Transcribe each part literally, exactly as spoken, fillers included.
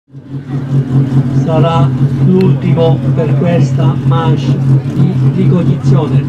Sarà l'ultimo per questa manche di ricognizione.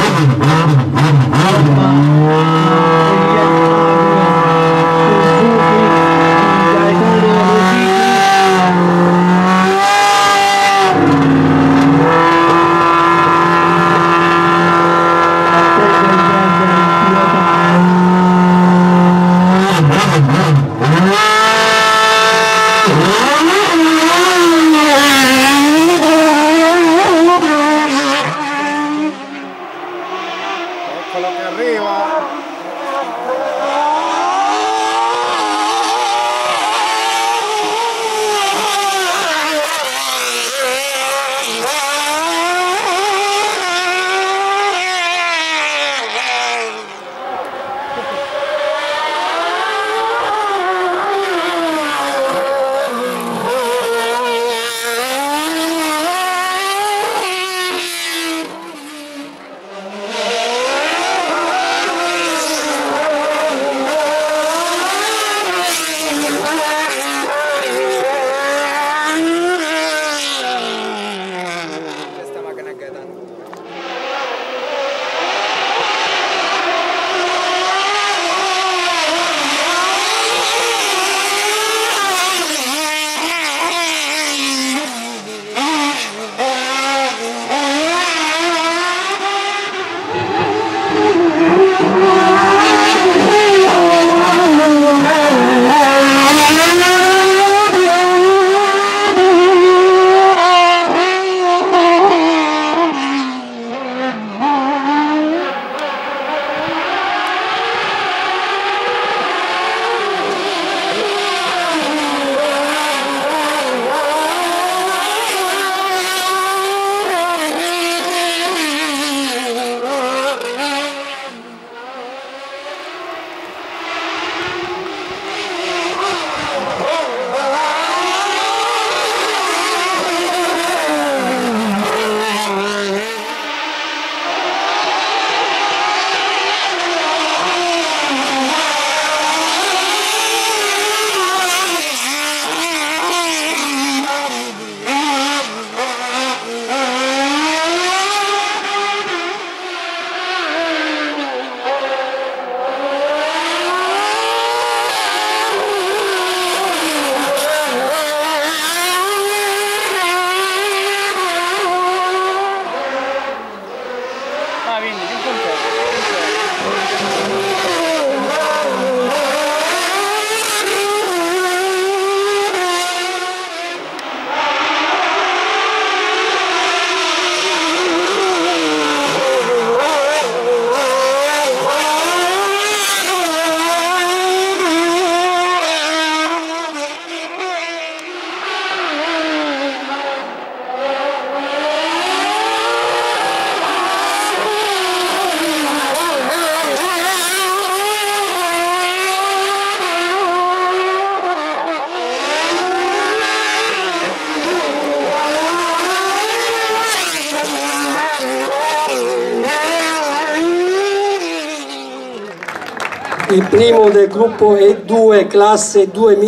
Il primo del gruppo E due classe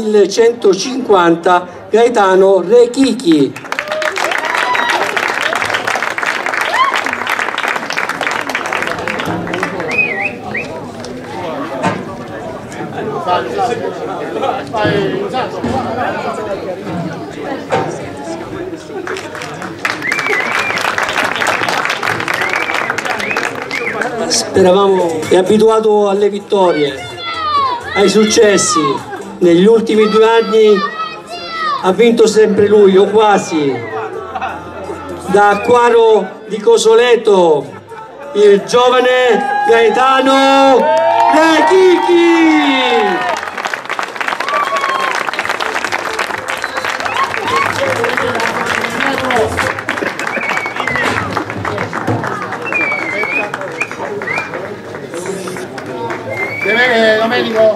duemilacentocinquanta, Gaetano Rechichi. Speravamo, è abituato alle vittorie, ai successi. Negli ultimi due anni ha vinto sempre lui, o quasi. Da Acquaro di Cosoleto, il giovane Gaetano Rechichi. Domenico,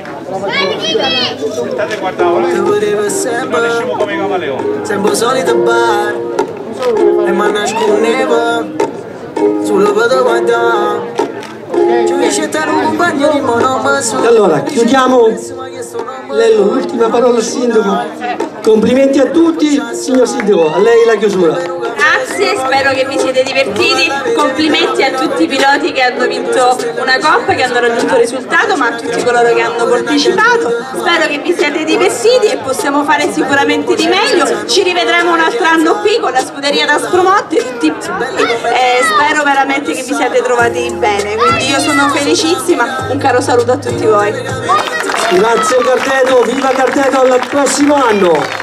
state guardando, non esciamo come camaleone. Sempre solito bar e mi nascondeva sulla vado guardare E allora, chiudiamo l'ultima parola al sindaco. Complimenti a tutti, signor sindaco, a lei la chiusura. Grazie, spero che vi siete divertiti, complimenti a tutti i piloti che hanno vinto una coppa, che hanno raggiunto il risultato, ma a tutti coloro che hanno partecipato. Spero che vi siate divertiti e possiamo fare sicuramente di meglio. Ci rivedremo un altro anno qui con la scuderia da Aspromotte, tutti e spero veramente che vi siate trovati bene. Quindi io sono felicissima, un caro saluto a tutti voi. Grazie Cartedo, viva Cartedo, al prossimo anno!